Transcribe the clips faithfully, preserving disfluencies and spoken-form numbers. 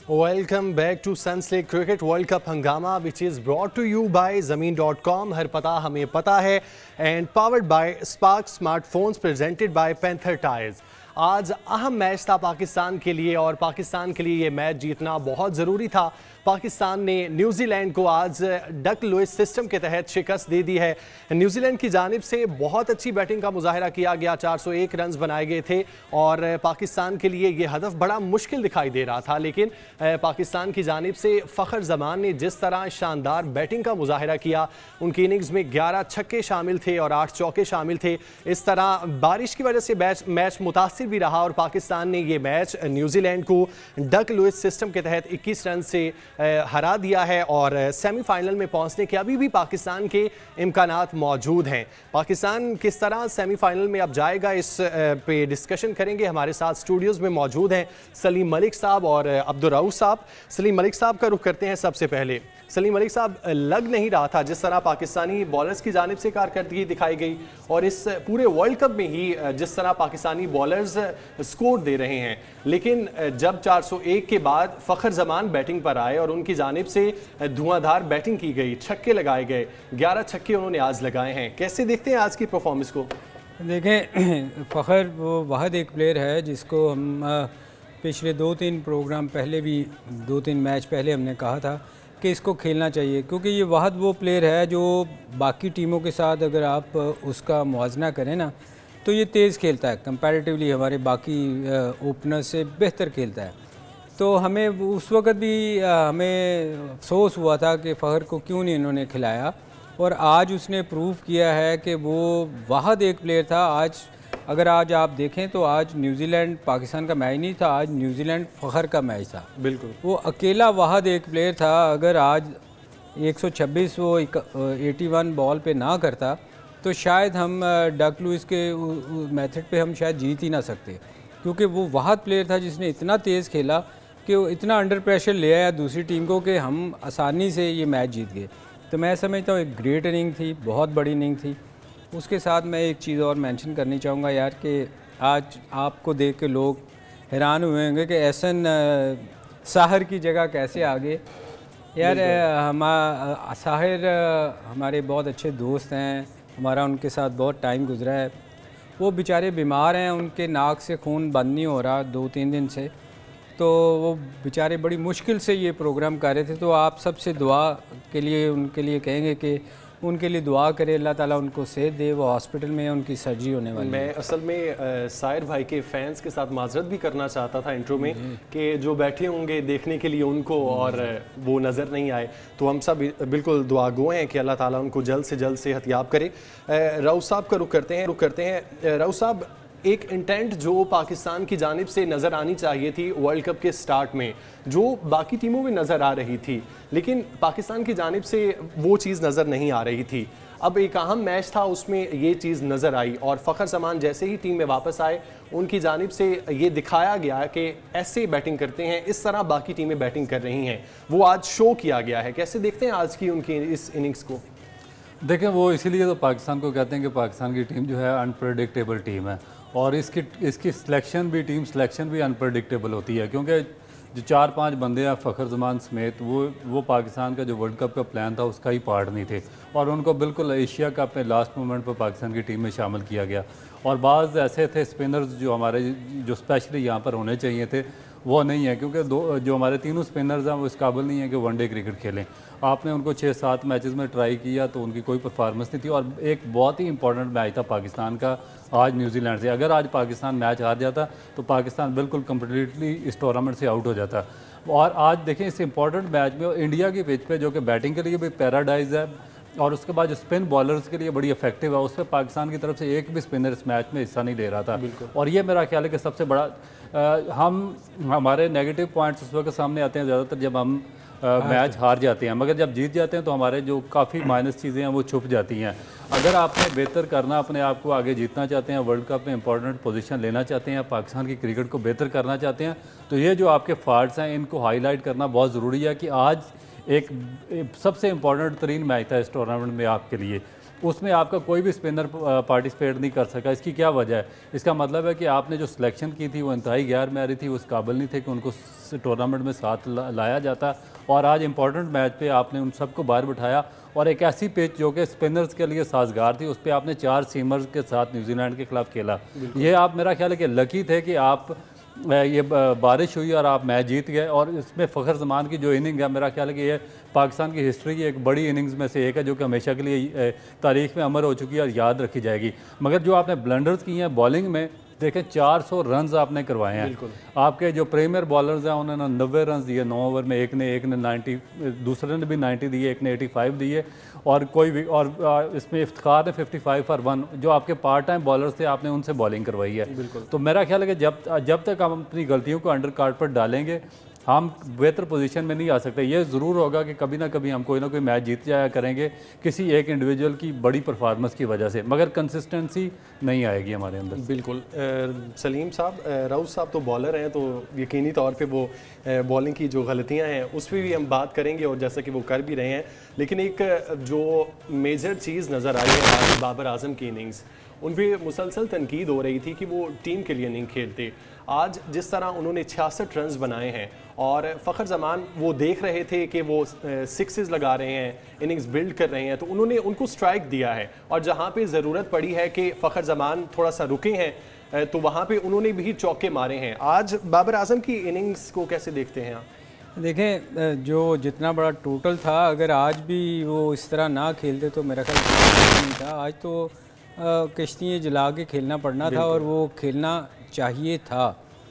Welcome back to Sunslake Cricket World Cup Hangama, which is brought to you by Zameen dot com. हर पता हमें पता है and powered by Spark Smartphones presented by Panther Tires. आज अहम match था पाकिस्तान के लिए और पाकिस्तान के लिए ये मैच जीतना बहुत ज़रूरी था। पाकिस्तान ने न्यूजीलैंड को आज डक लुइस सिस्टम के तहत शिकस्त दे दी है। न्यूजीलैंड की जानिब से बहुत अच्छी बैटिंग का मुजाहरा किया गया, चार सौ एक रन बनाए गए थे और पाकिस्तान के लिए ये हदफ बड़ा मुश्किल दिखाई दे रहा था। लेकिन पाकिस्तान की जानिब से फ़खर जमान ने जिस तरह शानदार बैटिंग का मुजाहरा किया, उनकी इनिंग्स में ग्यारह छक्के शामिल थे और आठ चौके शामिल थे। इस तरह बारिश की वजह से मैच मैच मुतासिर भी रहा और पाकिस्तान ने ये मैच न्यूजीलैंड को डक लुइस सिस्टम के तहत इक्कीस रन से हरा दिया है और सेमीफाइनल में पहुंचने के अभी भी पाकिस्तान के इम्कानात मौजूद हैं। पाकिस्तान किस तरह सेमीफाइनल में अब जाएगा, इस पे डिस्कशन करेंगे। हमारे साथ स्टूडियोज़ में मौजूद हैं सलीम मलिक साहब और अब्दुल रऊफ साहब। सलीम मलिक साहब का रुख करते हैं सबसे पहले। सलीम मलिक साहब, लग नहीं रहा था जिस तरह पाकिस्तानी बॉलर्स की जानिब से कारकर्दगी दिखाई गई और इस पूरे वर्ल्ड कप में ही जिस तरह पाकिस्तानी बॉलर्स स्कोर दे रहे हैं, लेकिन जब चार सौ एक के बाद फ़खर जमान बैटिंग पर आए और उनकी जानिब से धुआंधार बैटिंग की गई, छक्के लगाए गए, ग्यारह छक्के उन्होंने आज लगाए हैं, कैसे देखते हैं आज की परफॉर्मेंस को? देखें, फ़खर वो वाहिद एक प्लेयर है जिसको हम पिछले दो तीन प्रोग्राम पहले भी, दो तीन मैच पहले हमने कहा था कि इसको खेलना चाहिए, क्योंकि ये वाहिद वो प्लेयर है जो बाकी टीमों के साथ अगर आप उसका मुआवजा करें ना, तो ये तेज़ खेलता है, कंपैरेटिवली हमारे बाकी ओपनर से बेहतर खेलता है। तो हमें उस वक़्त भी हमें अफसोस हुआ था कि फ़खर को क्यों नहीं इन्होंने खिलाया, और आज उसने प्रूव किया है कि वो वाहिद एक प्लेयर था। आज अगर आज आप देखें तो आज न्यूजीलैंड पाकिस्तान का मैच नहीं था, आज न्यूजीलैंड फ़खर का मैच था। बिल्कुल, वो अकेला वाहिद एक प्लेयर था। अगर आज एक सौ छब्बीस वो इक्यासी बॉल पे ना करता तो शायद हम डक लुइस के मेथड पे हम शायद जीत ही ना सकते, क्योंकि वो वाहिद प्लेयर था जिसने इतना तेज़ खेला कि वो इतना अंडर प्रेशर ले आया दूसरी टीम को कि हम आसानी से ये मैच जीत गए। तो मैं समझता हूँ एक ग्रेट इनिंग थी, बहुत बड़ी इनिंग थी। उसके साथ मैं एक चीज़ और मेंशन करनी चाहूँगा यार, कि आज आपको देख के लोग हैरान हुए होंगे कि एहसन साहिर की जगह कैसे आ गए यार। हम साहिर हमारे बहुत अच्छे दोस्त हैं, हमारा उनके साथ बहुत टाइम गुजरा है। वो बेचारे बीमार हैं, उनके नाक से खून बंद नहीं हो रहा दो तीन दिन से, तो वो बेचारे बड़ी मुश्किल से ये प्रोग्राम कर रहे थे। तो आप सबसे दुआ के लिए उनके लिए कहेंगे कि उनके लिए दुआ करें, अल्लाह ताला उनको सेहत दे। वो हॉस्पिटल में उनकी सर्जरी होने वाली है। मैं असल में साहिर भाई के फैंस के साथ माजरत भी करना चाहता था इंट्रो में कि जो बैठे होंगे देखने के लिए उनको और वो नज़र नहीं आए, तो हम सब बिल्कुल दुआगो हैं कि अल्लाह ताला उनको जल्द से जल्द सेहतयाब करे। रऊफ साहब का रुख करते हैं रुख करते हैं रऊफ साहब, एक इंटेंट जो पाकिस्तान की जानिब से नज़र आनी चाहिए थी वर्ल्ड कप के स्टार्ट में, जो बाकी टीमों में नज़र आ रही थी, लेकिन पाकिस्तान की जानिब से वो चीज़ नज़र नहीं आ रही थी। अब एक अहम मैच था, उसमें ये चीज़ नज़र आई और फ़खर जमान जैसे ही टीम में वापस आए, उनकी जानिब से ये दिखाया गया कि ऐसे बैटिंग करते हैं, इस तरह बाकी टीमें बैटिंग कर रही हैं। वो आज शो किया गया है। कैसे देखते हैं आज की उनकी इस इनिंग्स को? देखें, वो इसीलिए तो पाकिस्तान को कहते हैं कि पाकिस्तान की टीम जो है अनप्रडिक्टेबल टीम है, और इसकी इसकी सिलेक्शन भी टीम सिलेक्शन भी अनप्रडिक्टेबल होती है, क्योंकि जो चार पांच बंदे हैं फ़खर जमान समेत, वो वो पाकिस्तान का जो वर्ल्ड कप का प्लान था उसका ही पार्ट नहीं थे, और उनको बिल्कुल एशिया कप में लास्ट मोमेंट पर पाकिस्तान की टीम में शामिल किया गया। और बाज़ ऐसे थे स्पिनर्स जो हमारे जो स्पेशली यहाँ पर होने चाहिए थे, वो नहीं है, क्योंकि दो जो हमारे तीनों स्पिनर्स हैं वो इस काबिल नहीं है कि वनडे क्रिकेट खेलें। आपने उनको छः सात मैचेस में ट्राई किया तो उनकी कोई परफॉर्मेंस नहीं थी, और एक बहुत ही इंपॉर्टेंट मैच था पाकिस्तान का आज न्यूजीलैंड से। अगर आज पाकिस्तान मैच हार जाता तो पाकिस्तान बिल्कुल कम्प्लीटली इस टूर्नामेंट से आउट हो जाता। और आज देखें, इस इंपॉर्टेंट मैच में इंडिया की पिच पे, जो कि बैटिंग के लिए भी पैराडाइज है और उसके बाद जो स्पिन बॉलर्स के लिए बड़ी इफेक्टिव है, उस पर पाकिस्तान की तरफ से एक भी स्पिनर इस मैच में हिस्सा नहीं ले रहा था। और ये मेरा ख्याल है कि सबसे बड़ा आ, हम हमारे नेगेटिव पॉइंट्स उस वक्त सामने आते हैं ज़्यादातर जब हम आ, मैच हार जाते हैं, मगर जब जीत जाते हैं तो हमारे जो काफ़ी माइनस चीज़ें हैं वो छुप जाती हैं। अगर आपने बेहतर करना, अपने आप को आगे जीतना चाहते हैं, वर्ल्ड कप में इंपॉर्टेंट पोजीशन लेना चाहते हैं, पाकिस्तान की क्रिकेट को बेहतर करना चाहते हैं, तो ये जो आपके फॉल्ट्स हैं इनको हाईलाइट करना बहुत ज़रूरी है। कि आज एक सबसे इम्पॉर्टेंट तरीन मैच था इस टूर्नामेंट में आपके लिए, उसमें आपका कोई भी स्पिनर पार्टिसिपेट नहीं कर सका। इसकी क्या वजह है? इसका मतलब है कि आपने जो सिलेक्शन की थी वो इंतहाई गैर मैरी थी, उस काबिल नहीं थे कि उनको टूर्नामेंट में साथ ला, लाया जाता। और आज इंपॉर्टेंट मैच पे आपने उन सबको बाहर बिठाया और एक ऐसी पिच जो कि स्पिनर्स के लिए साजगार थी, उस पर आपने चार सीमर्स के साथ न्यूजीलैंड के खिलाफ खेला। ये आप, मेरा ख्याल है कि लकी थे कि आप ये बारिश हुई और आप मैच जीत गए। और इसमें फ़खर जमान की जो इनिंग है, मेरा ख्याल है कि ये पाकिस्तान की हिस्ट्री की एक बड़ी इनिंग्स में से एक है, जो कि हमेशा के लिए तारीख में अमर हो चुकी है और याद रखी जाएगी। मगर जो आपने ब्लंडर्स की हैं बॉलिंग में, देखें चार सौ रन आपने करवाए हैं। आपके जो प्रीमियर बॉलर्स हैं उन्होंने नब्बे रन दिए नौ ओवर में, एक ने एक ने नाइन्टी, दूसरे ने भी नाइन्टी दिए, एक ने एटी फाइव दिए। और कोई भी, और इसमें इफ्तिखार ने फिफ्टी फाइव फॉर वन, जो आपके पार्ट टाइम बॉलर्स थे आपने उनसे बॉलिंग करवाई है। तो मेरा ख्याल है कि जब जब तक हम अपनी गलतियों को अंडर कार्ड पर डालेंगे हम बेहतर पोजीशन में नहीं आ सकते। ये ज़रूर होगा कि कभी ना कभी हम कोई ना कोई मैच जीत जाया करेंगे किसी एक इंडिविजुअल की बड़ी परफॉर्मेंस की वजह से, मगर कंसिस्टेंसी नहीं आएगी हमारे अंदर। बिल्कुल। सलीम साहब, राउत साहब तो बॉलर हैं, तो यकीनी तौर पे वो बॉलिंग की जो गलतियां हैं उस पर भी हम बात करेंगे और जैसा कि वो कर भी रहे हैं। लेकिन एक जो मेजर चीज़ नज़र आई है आज बाबर आजम की इनिंग्स, उन पर मुसलसल तनकीद हो रही थी कि वो टीम के लिए नहीं खेलते। आज जिस तरह उन्होंने छियासठ रन बनाए हैं और फ़खर जमान वो देख रहे थे कि वो सिक्सेस लगा रहे हैं, इनिंग्स बिल्ड कर रहे हैं, तो उन्होंने उनको स्ट्राइक दिया है। और जहाँ पे ज़रूरत पड़ी है कि फ़खर जमान थोड़ा सा रुके हैं तो वहाँ पे उन्होंने भी चौके मारे हैं। आज बाबर आजम की इनिंग्स को कैसे देखते हैं आप? देखें, जो जितना बड़ा टोटल था, अगर आज भी वो इस तरह ना खेलते तो मेरा ख्याल नहीं था। आज तो कश्तियाँ जला के खेलना पड़ना था और वो खेलना चाहिए था।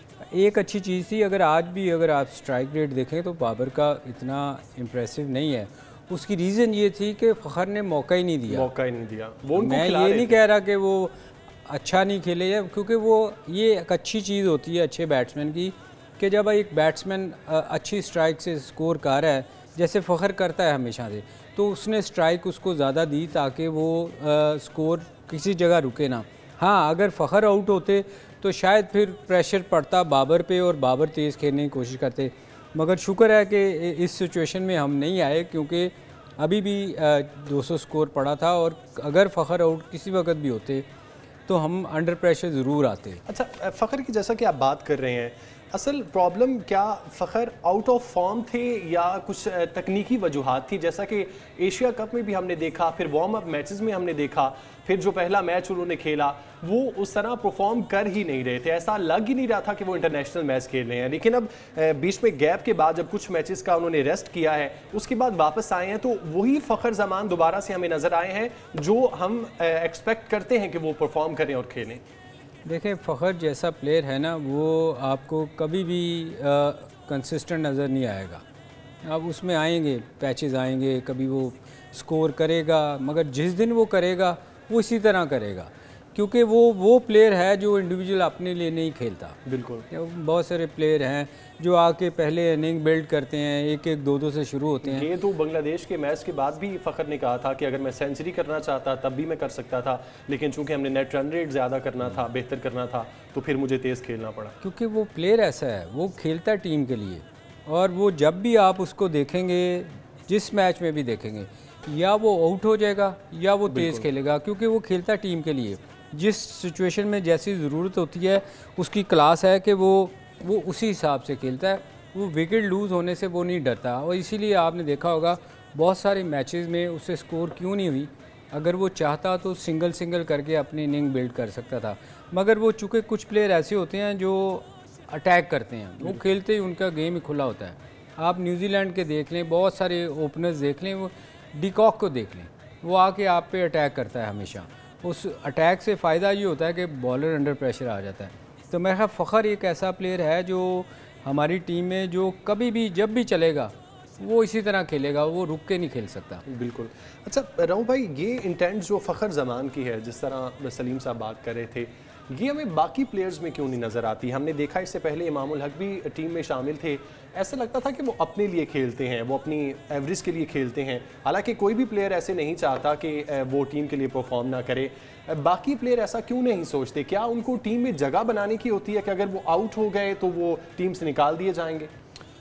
एक अच्छी चीज़ थी, अगर आज भी अगर आप स्ट्राइक रेट देखें तो बाबर का इतना इम्प्रेसिव नहीं है। उसकी रीज़न ये थी कि फ़खर ने मौका ही नहीं दिया मौका ही नहीं दिया वो मैं ये नहीं कह रहा कि वो अच्छा नहीं खेले या, क्योंकि वो ये एक अच्छी चीज़ होती है अच्छे बैट्समैन की कि जब एक बैट्समैन अच्छी स्ट्राइक से स्कोर कर रहा है, जैसे फ़खर करता है हमेशा से, तो उसने स्ट्राइक उसको ज़्यादा दी ताकि वो आ, स्कोर किसी जगह रुके ना। हाँ, अगर फ़खर आउट होते तो शायद फिर प्रेशर पड़ता बाबर पे और बाबर तेज़ खेलने की कोशिश करते, मगर शुक्र है कि इस सिचुएशन में हम नहीं आए, क्योंकि अभी भी दो सौ स्कोर पड़ा था और अगर फ़खर आउट किसी वक्त भी होते तो हम अंडर प्रेशर ज़रूर आते। अच्छा, फ़खर की जैसा कि आप बात कर रहे हैं, असल प्रॉब्लम क्या फ़खर आउट ऑफ फॉर्म थे या कुछ तकनीकी वजूहात थी? जैसा कि एशिया कप में भी हमने देखा, फिर वार्म अप मैचेस में हमने देखा, फिर जो पहला मैच उन्होंने खेला वो उस तरह परफॉर्म कर ही नहीं रहे थे। ऐसा लग ही नहीं रहा था कि वो इंटरनेशनल मैच खेल रहे हैं। लेकिन अब बीच में गैप के बाद जब कुछ मैचेस का उन्होंने रेस्ट किया है, उसके बाद वापस आए हैं, तो वही फ़खर जमान दोबारा से हमें नज़र आए हैं जो हम एक्सपेक्ट करते हैं कि वो परफॉर्म करें और खेलें। देखें, फ़खर जैसा प्लेयर है ना, वो आपको कभी भी कंसिस्टेंट नज़र नहीं आएगा। अब उसमें आएंगे पैचेस आएंगे, कभी वो स्कोर करेगा, मगर जिस दिन वो करेगा वो इसी तरह करेगा, क्योंकि वो वो प्लेयर है जो इंडिविजुअल अपने लिए नहीं खेलता। बिल्कुल। बहुत सारे प्लेयर हैं जो आके पहले इनिंग बिल्ड करते हैं, एक एक दो दो से शुरू होते हैं। ये तो बांग्लादेश के मैच के बाद भी फ़खर ने कहा था कि अगर मैं सेंचुरी करना चाहता तब भी मैं कर सकता था, लेकिन चूंकि हमने नेट रन रेट ज़्यादा करना था, बेहतर करना था, तो फिर मुझे तेज़ खेलना पड़ा। क्योंकि वो प्लेयर ऐसा है, वो खेलता है टीम के लिए, और वो जब भी आप उसको देखेंगे, जिस मैच में भी देखेंगे, या वो आउट हो जाएगा या वो तेज़ खेलेगा, क्योंकि वो खेलता टीम के लिए। जिस सिचुएशन में जैसी ज़रूरत होती है, उसकी क्लास है कि वो वो उसी हिसाब से खेलता है। वो विकेट लूज़ होने से वो नहीं डरता, और इसीलिए आपने देखा होगा बहुत सारे मैचेस में उससे स्कोर क्यों नहीं हुई। अगर वो चाहता तो सिंगल सिंगल करके अपनी इनिंग बिल्ड कर सकता था, मगर वो चूँकि कुछ प्लेयर ऐसे होते हैं जो अटैक करते हैं, वो खेलते ही उनका गेम ही खुला होता है। आप न्यूजीलैंड के देख लें, बहुत सारे ओपनर्स देख लें, वो डिकॉक को देख लें, वो आके आप पे अटैक करता है हमेशा। उस अटैक से फ़ायदा ये होता है कि बॉलर अंडर प्रेशर आ जाता है। तो मेरा ख्याल फ़खर एक ऐसा प्लेयर है जो हमारी टीम में जो कभी भी जब भी चलेगा वो इसी तरह खेलेगा, वो रुक के नहीं खेल सकता। बिल्कुल। अच्छा राव भाई, ये इंटेंट जो फ़खर जमान की है, जिस तरह सलीम साहब बात कर रहे थे, ये हमें बाकी प्लेयर्स में क्यों नहीं नज़र आती? हमने देखा इससे पहले इमामुल हक भी टीम में शामिल थे, ऐसा लगता था कि वो अपने लिए खेलते हैं, वो अपनी एवरेज के लिए खेलते हैं। हालांकि कोई भी प्लेयर ऐसे नहीं चाहता कि वो टीम के लिए परफॉर्म ना करे। बाकी प्लेयर ऐसा क्यों नहीं सोचते? क्या उनको टीम में जगह बनाने की होती है कि अगर वो आउट हो गए तो वो टीम से निकाल दिए जाएंगे?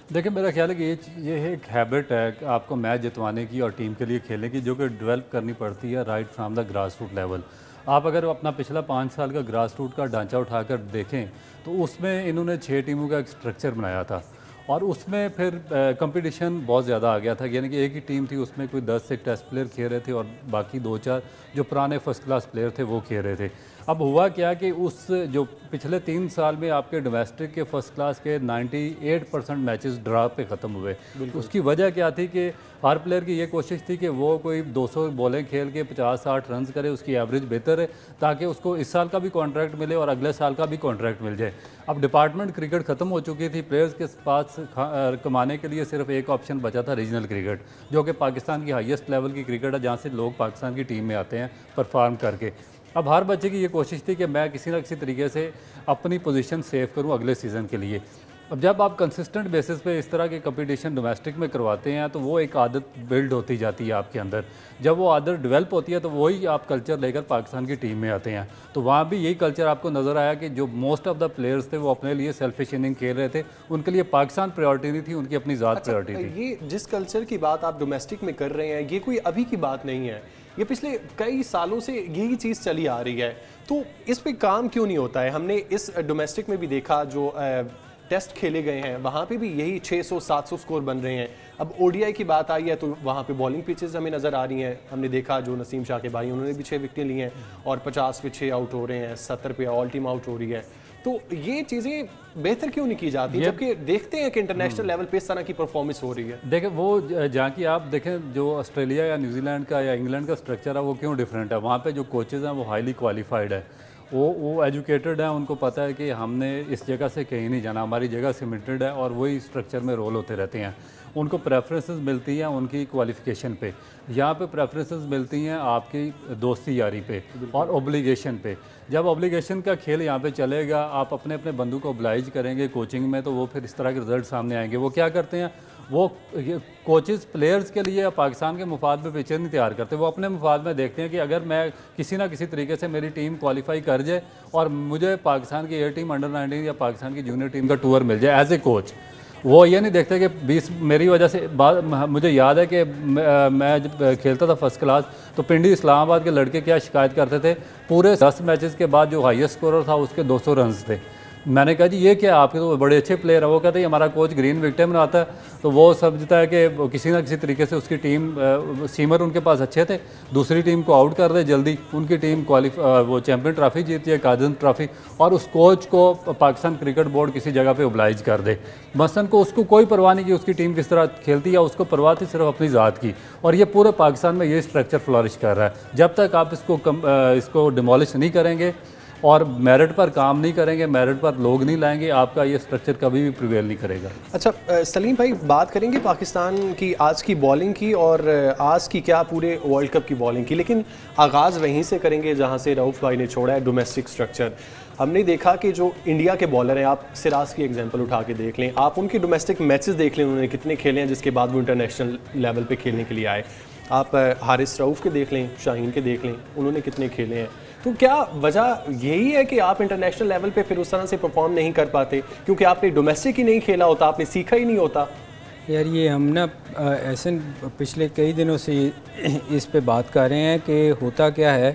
देखिए मेरा ख्याल है कि ये ये एक हैबिट है कि आपको मैच जितवाने की और टीम के लिए खेलने की, जो कि डेवलप करनी पड़ती है right from the grass root level. आप अगर अपना पिछला पाँच साल का ग्रास रूट का ढांचा उठाकर देखें तो उसमें इन्होंने छः टीमों का एक स्ट्रक्चर बनाया था और उसमें फिर कंपटीशन बहुत ज़्यादा आ गया था, यानी कि एक ही टीम थी, उसमें कोई दस से टेस्ट प्लेयर खेल रहे थे और बाकी दो चार जो पुराने फर्स्ट क्लास प्लेयर थे वो खेल रहे थे। अब हुआ क्या कि उस जो पिछले तीन साल में आपके डोमेस्टिक के फर्स्ट क्लास के अट्ठानवे परसेंट मैचेस ड्रा पे ख़त्म हुए। उसकी वजह क्या थी कि हर प्लेयर की ये कोशिश थी कि वो कोई दो सौ बॉलें खेल के पचास साठ रन करे, उसकी एवरेज बेहतर है ताकि उसको इस साल का भी कॉन्ट्रैक्ट मिले और अगले साल का भी कॉन्ट्रैक्ट मिल जाए। अब डिपार्टमेंट क्रिकेट ख़त्म हो चुकी थी, प्लेयर्स के पास कमाने के लिए सिर्फ एक ऑप्शन बचा था, रीजनल क्रिकेट, जो कि पाकिस्तान की हाईएस्ट लेवल की क्रिकेट है, जहाँ से लोग पाकिस्तान की टीम में आते हैं परफॉर्म करके। अब हर बच्चे की ये कोशिश थी कि मैं किसी न किसी तरीके से अपनी पोजीशन सेव करूं अगले सीज़न के लिए। अब जब आप कंसिस्टेंट बेसिस पे इस तरह के कंपटीशन डोमेस्टिक में करवाते हैं तो वो एक आदत बिल्ड होती जाती है आपके अंदर। जब वो आदत डेवलप होती है तो वही आप कल्चर लेकर पाकिस्तान की टीम में आते हैं। तो वहाँ भी यही कल्चर आपको नज़र आया कि जो मोस्ट ऑफ द प्लेयर्स थे वो अपने लिए सेल्फिश इनिंग खेल रहे थे, उनके लिए पाकिस्तान प्रायोरिटी नहीं थी, उनकी अपनी ज़ात अच्छा, प्रायोरिटी थी। ये जिस कल्चर की बात आप डोमेस्टिक में कर रहे हैं ये कोई अभी की बात नहीं है, ये पिछले कई सालों से यही चीज़ चली आ रही है। तो इस पे काम क्यों नहीं होता है? हमने इस डोमेस्टिक में भी देखा, जो टेस्ट खेले गए हैं वहाँ पे भी यही छह सौ सात सौ स्कोर बन रहे हैं। अब ओडीआई की बात आई है तो वहाँ पे बॉलिंग पिचेस हमें नज़र आ रही हैं। हमने देखा जो नसीम शाह के भाई उन्होंने भी छः विकेटें ली हैं और पचास पे छः आउट हो रहे हैं, सत्तर पे ऑल टीम आउट हो रही है। तो ये चीज़ें बेहतर क्यों नहीं की जाती जबकि देखते हैं कि इंटरनेशनल लेवल पे इस तरह की परफॉर्मेंस हो रही है? देखें वो जहाँ की आप देखें जो ऑस्ट्रेलिया या न्यूजीलैंड का या इंग्लैंड का स्ट्रक्चर है वो क्यों डिफरेंट है। वहाँ पे जो कोचेज़ हैं वो हाईली क्वालिफाइड है, वो वो एजुकेटेड हैं, उनको पता है कि हमने इस जगह से कहीं नहीं जाना, हमारी जगह सीमेंटेड है और वही स्ट्रक्चर में रोल होते रहते हैं। उनको प्रेफरेंसेस मिलती हैं उनकी क्वालिफ़िकेशन पे, यहाँ पे प्रेफरेंसेस मिलती हैं आपकी दोस्ती यारी पे और ओब्लिगेशन पे। जब ओब्लिगेशन का खेल यहाँ पे चलेगा, आप अपने अपने बंदू को ओब्लाइज करेंगे कोचिंग में, तो वो फिर इस तरह के रिजल्ट सामने आएंगे। वो क्या करते हैं, वो कोचेज़ प्लेयर्स के लिए पाकिस्तान के मुफाद में पिक्चर नहीं तैयार करते, वो अपने मुफाद में देखते हैं कि अगर मैं किसी ना किसी तरीके से मेरी टीम क्वालिफाई कर जाए और मुझे पाकिस्तान की ए टीम, अंडर नाइनटीन या पाकिस्तान की जूनियर टीम का टूर मिल जाए एज ए कोच, वो ये नहीं देखते कि बीस मेरी वजह से बात। मुझे याद है कि मैं जब खेलता था फर्स्ट क्लास तो पिंडी इस्लामाबाद के लड़के क्या शिकायत करते थे, पूरे दस मैचेस के बाद जो हाईएस्ट स्कोरर था उसके दो सौ रन थे। मैंने कहा जी ये क्या, आपके तो बड़े अच्छे प्लेयर है। वो कहते हैं हमारा कोच ग्रीन विकेटें बनाता है, तो वो समझता है कि किसी ना किसी तरीके से उसकी टीम, सीमर उनके पास अच्छे थे, दूसरी टीम को आउट कर दे जल्दी, उनकी टीम क्वालिफाई वो चैम्पियन ट्रॉफी जीती है, काजन ट्रॉफी, और उस कोच को पाकिस्तान क्रिकेट बोर्ड किसी जगह पे ओब्लाइज कर दे। मसलन को उसको कोई परवाह नहीं कि उसकी टीम किस तरह खेलती है, उसको परवाह थी सिर्फ अपनी ज़ात की। और ये पूरे पाकिस्तान में ये स्ट्रक्चर फ्लरिश कर रहा है। जब तक आप इसको कम, इसको डिमोलिश नहीं करेंगे और मेरिट पर काम नहीं करेंगे, मेरिट पर लोग नहीं लाएंगे, आपका ये स्ट्रक्चर कभी भी प्रिवेल नहीं करेगा। अच्छा सलीम भाई, बात करेंगे पाकिस्तान की आज की बॉलिंग की और आज की क्या पूरे वर्ल्ड कप की बॉलिंग की, लेकिन आगाज़ वहीं से करेंगे जहां से रऊफ़ भाई ने छोड़ा है, डोमेस्टिक स्ट्रक्चर। हमने देखा कि जो इंडिया के बॉलर हैं, आप सिराज की एग्जांपल उठा के देख लें, आप उनके डोमेस्टिक मैचेस देख लें, उन्होंने कितने खेले हैं, जिसके बाद वो इंटरनेशनल लेवल पे खेलने के लिए आए। आप हारिस रऊफ़ के देख लें, शाहीन के देख लें, उन्होंने कितने खेले हैं। तो क्या वजह यही है कि आप इंटरनेशनल लेवल पे फिर उस तरह से परफॉर्म नहीं कर पाते क्योंकि आपने डोमेस्टिक ही नहीं खेला होता, आपने सीखा ही नहीं होता? यार ये हम ना ऐसे पिछले कई दिनों से इस पे बात कर रहे हैं कि होता क्या है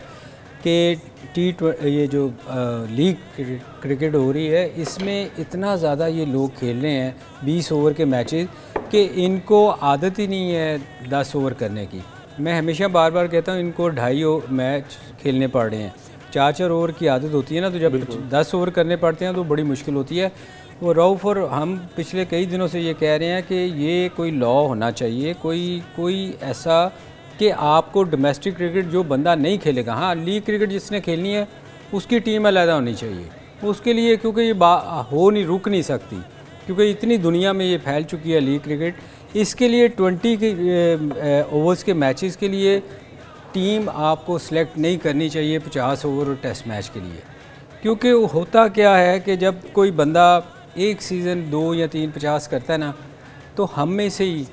कि टी ये जो लीग क्रिकेट हो रही है इसमें इतना ज़्यादा ये लोग खेल रहे हैं बीस ओवर के मैचेस कि इनको आदत ही नहीं है दस ओवर करने की। मैं हमेशा बार बार कहता हूँ इनको ढाई मैच खेलने पड़ रहे हैं, चार चार ओवर की आदत होती है ना, तो जब दस ओवर करने पड़ते हैं तो बड़ी मुश्किल होती है। वो रऊफ़ और हम पिछले कई दिनों से ये कह रहे हैं कि ये कोई लॉ होना चाहिए, कोई कोई ऐसा कि आपको डोमेस्टिक क्रिकेट जो बंदा नहीं खेलेगा, हाँ लीग क्रिकेट जिसने खेलनी है उसकी टीम अलग होनी चाहिए उसके लिए, क्योंकि ये हो नहीं रुक नहीं सकती, क्योंकि इतनी दुनिया में ये फैल चुकी है लीग क्रिकेट। इसके लिए ट्वेंटी के ओवर्स के मैचेस के लिए टीम आपको सिलेक्ट नहीं करनी चाहिए पचास ओवर टेस्ट मैच के लिए, क्योंकि होता क्या है कि जब कोई बंदा एक सीज़न दो या तीन पचास करता है ना, तो हम में से ही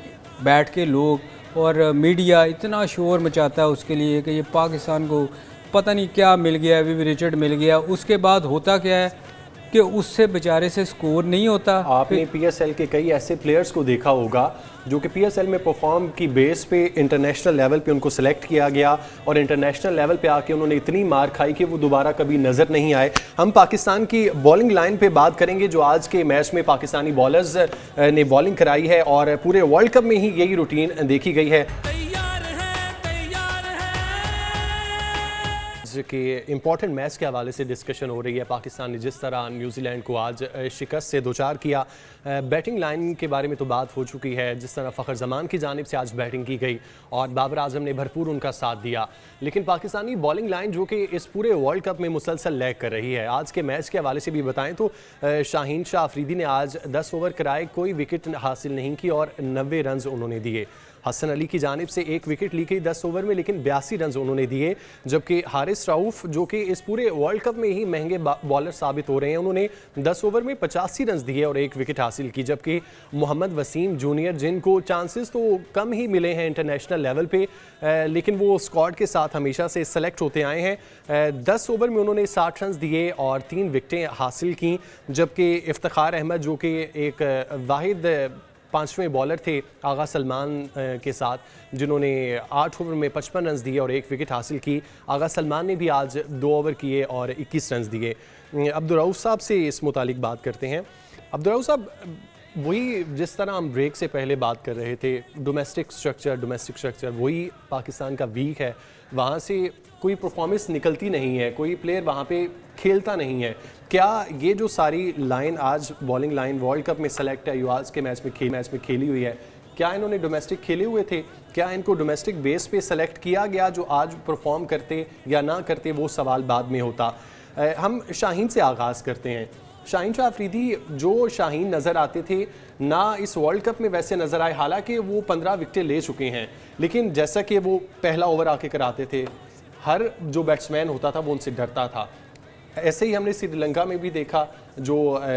बैठ के लोग और मीडिया इतना शोर मचाता है उसके लिए कि ये पाकिस्तान को पता नहीं क्या मिल गया, विव रिचर्ड मिल गया। उसके बाद होता क्या है कि उससे बेचारे से स्कोर नहीं होता। आपने पीएसएल के कई ऐसे प्लेयर्स को देखा होगा जो कि पीएसएल में परफॉर्म की बेस पे इंटरनेशनल लेवल पे उनको सिलेक्ट किया गया और इंटरनेशनल लेवल पे आके उन्होंने इतनी मार खाई कि वो दोबारा कभी नज़र नहीं आए। हम पाकिस्तान की बॉलिंग लाइन पे बात करेंगे जो आज के मैच में पाकिस्तानी बॉलर्स ने बॉलिंग कराई है और पूरे वर्ल्ड कप में ही यही रूटीन देखी गई है कि इंपॉर्टेंट मैच के हवाले से डिस्कशन हो रही है। पाकिस्तान ने जिस तरह न्यूजीलैंड को आज शिकस्त से दोचार किया, बैटिंग लाइन के बारे में तो बात हो चुकी है, जिस तरह फ़खर जमान की जानिब से आज बैटिंग की गई और बाबर आजम ने भरपूर उनका साथ दिया, लेकिन पाकिस्तानी बॉलिंग लाइन जो कि इस पूरे वर्ल्ड कप में मुसलसल लैग कर रही है। आज के मैच के हवाले से भी बताएं तो शाहीन शाह अफरीदी ने आज दस ओवर कराए, कोई विकेट हासिल नहीं की और नब्बे रन उन्होंने दिए। हसन अली की जानिब से एक विकेट ली गई दस ओवर में, लेकिन बयासी रन उन्होंने दिए, जबकि हारिस राउफ जो कि इस पूरे वर्ल्ड कप में ही महंगे बॉलर साबित हो रहे हैं, उन्होंने दस ओवर में पचासी रन दिए और एक विकेट हासिल की। जबकि मोहम्मद वसीम जूनियर, जिनको चांसेस तो कम ही मिले हैं इंटरनेशनल लेवल पे, लेकिन वो स्क्वाड के साथ हमेशा से सेलेक्ट होते आए हैं, दस ओवर में उन्होंने साठ रन दिए और तीन विकेटें हासिल की। जबकि इफ्तिखार अहमद जो कि एक वाहिद पाँचवें बॉलर थे आगा सलमान के साथ, जिन्होंने आठ ओवर में पचपन रन दिए और एक विकेट हासिल की। आगा सलमान ने भी आज दो ओवर किए और इक्कीस रन दिए। अब्दुर्रऊफ साहब से इस मुतालिक बात करते हैं। अब्दुर्रऊफ साहब, वही जिस तरह हम ब्रेक से पहले बात कर रहे थे, डोमेस्टिक स्ट्रक्चर डोमेस्टिक स्ट्रक्चर वही पाकिस्तान का वीक है, वहाँ से कोई परफॉर्मेंस निकलती नहीं है, कोई प्लेयर वहाँ पे खेलता नहीं है। क्या ये जो सारी लाइन आज बॉलिंग लाइन वर्ल्ड कप में सेलेक्ट है, जो आज के मैच में खेल मैच में खेली हुई है, क्या इन्होंने डोमेस्टिक खेले हुए थे? क्या इनको डोमेस्टिक बेस पे सेलेक्ट किया गया जो आज परफॉर्म करते या ना करते, वो सवाल बाद में होता। हम शाहीन से आगाज़ करते हैं। शाहीन शाह अफरीदी, जो शाहीन नज़र आते थे ना इस वर्ल्ड कप में वैसे नज़र आए, हालांकि वो पंद्रह विकेटें ले चुके हैं, लेकिन जैसा कि वो पहला ओवर आके कराते थे, हर जो बैट्समैन होता था वो उनसे डरता था। ऐसे ही हमने श्रीलंका में भी देखा, जो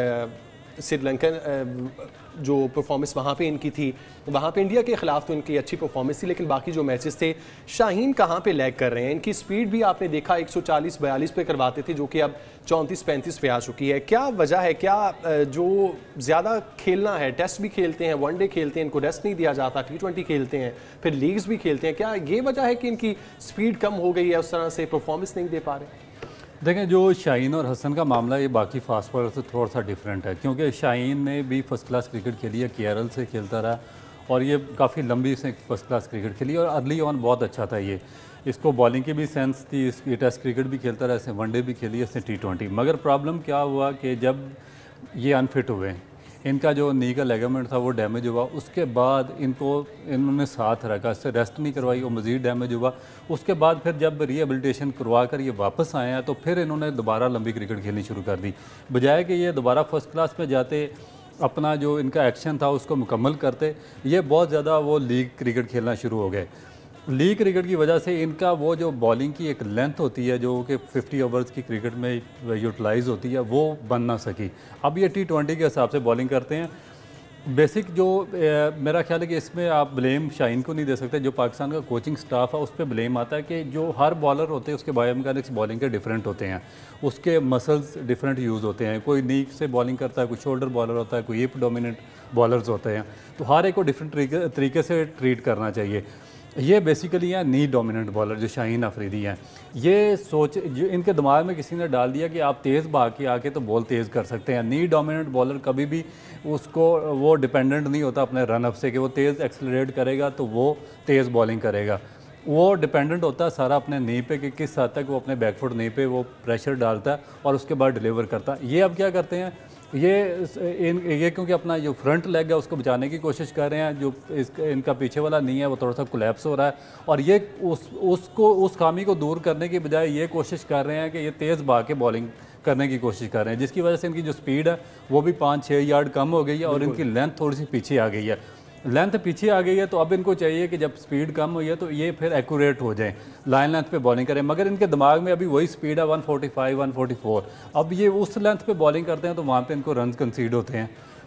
श्रीलंकन जो परफॉर्मेंस वहाँ पे इनकी थी, वहाँ पे इंडिया के ख़िलाफ़ तो इनकी अच्छी परफॉर्मेंस थी, लेकिन बाकी जो मैचेस थे शाहीन कहाँ पे लैग कर रहे हैं। इनकी स्पीड भी आपने देखा एक सौ चालीस बयालीस पे करवाते थे, जो कि अब चौंतीस पैंतीस पे आ चुकी है। क्या वजह है? क्या जो ज़्यादा खेलना है, टेस्ट भी खेलते हैं, वनडे खेलते हैं, इनको रेस्ट नहीं दिया जाता, टी ट्वेंटी खेलते हैं, फिर लीग्स भी खेलते हैं, क्या ये वजह है कि इनकी स्पीड कम हो गई है, उस तरह से परफॉर्मेंस नहीं दे पा रहे? देखें, जो शाहीन और हसन का मामला ये बाकी फास्ट बॉलर से थोड़ा सा डिफरेंट है, क्योंकि शाहीन ने भी फर्स्ट क्लास क्रिकेट खेली है, केरल से खेलता रहा और ये काफ़ी लंबी से फर्स्ट क्लास क्रिकेट खेली और अर्ली ऑन बहुत अच्छा था। ये इसको बॉलिंग की भी सेंस थी, इसकी टेस्ट क्रिकेट भी खेलता रहा, इसने वनडे भी खेली, इसने टी ट्वेंटी। मगर प्रॉब्लम क्या हुआ कि जब ये अनफिट हुए, इनका जो नी का लेगामेंट था वो डैमेज हुआ, उसके बाद इनको इन्होंने साथ रखा, इससे रेस्ट नहीं करवाई, वो मज़ीद डैमेज हुआ। उसके बाद फिर जब रिहेबिलिटेशन करवा कर ये वापस आए हैं तो फिर इन्होंने दोबारा लंबी क्रिकेट खेलनी शुरू कर दी, बजाय कि ये दोबारा फर्स्ट क्लास पे जाते, अपना जो इनका एक्शन था उसको मुकम्मल करते, ये बहुत ज़्यादा वो लीग क्रिकेट खेलना शुरू हो गए। लीग क्रिकेट की वजह से इनका वो जो बॉलिंग की एक लेंथ होती है जो कि पचास ओवर्स की क्रिकेट में यूटिलाइज होती है, वो बन ना सकी। अब ये टी ट्वेंटी के हिसाब से बॉलिंग करते हैं। बेसिक जो ए, मेरा ख्याल है कि इसमें आप ब्लेम शाहीन को नहीं दे सकते, जो पाकिस्तान का कोचिंग स्टाफ है उस पर ब्लेम आता है कि जो हर बॉलर होते हैं उसके बायोमैकेनिक्स बॉलिंग के डिफरेंट होते हैं, उसके मसल्स डिफरेंट यूज़ होते हैं, कोई नी से बॉलिंग करता है, कोई शोल्डर बॉलर होता है, कोई हिप डोमिनेंट बॉलर्स होते हैं, तो हर एक को डिफरेंट तरीके तरीके से ट्रीट करना चाहिए। ये बेसिकली हैं नी डोमिनेंट बॉलर जो शाहीन अफरीदी हैं। ये सोच जो इनके दिमाग में किसी ने डाल दिया कि आप तेज़ भाग के आके तो बॉल तेज़ कर सकते हैं। नी डोमिनेंट बॉलर कभी भी उसको वो डिपेंडेंट नहीं होता अपने रन अप से कि वो तेज़ एक्सेलरेट करेगा तो वो तेज़ बॉलिंग करेगा, वो डिपेंडेंट होता है सारा अपने नी पे कि किस हद तक वो अपने बैकफुट नी पे वो प्रेशर डालता है और उसके बाद डिलीवर करता है। ये अब क्या करते हैं, ये इन ये क्योंकि अपना जो फ्रंट लेग है उसको बचाने की कोशिश कर रहे हैं, जो इस इनका पीछे वाला नहीं है वो थोड़ा सा कोलैप्स हो रहा है, और ये उस उसको उस खामी को दूर करने की बजाय ये कोशिश कर रहे हैं कि ये तेज़ भाग के बॉलिंग करने की कोशिश कर रहे हैं, जिसकी वजह से इनकी जो स्पीड है वो भी पाँच छः यार्ड कम हो गई है और इनकी लेंथ थोड़ी सी पीछे आ गई है। लेंथ पीछे आ गई है तो अब इनको चाहिए कि जब स्पीड कम हुई है तो ये फिर एक्यूरेट हो जाए, लाइन लेंथ पे बॉलिंग करें, मगर इनके दिमाग में अभी वही स्पीड है एक सौ पैंतालीस एक सौ चौवालीस। अब ये उस लेंथ पे बॉलिंग करते हैं तो वहाँ पे इनको रन कंसीड होते हैं।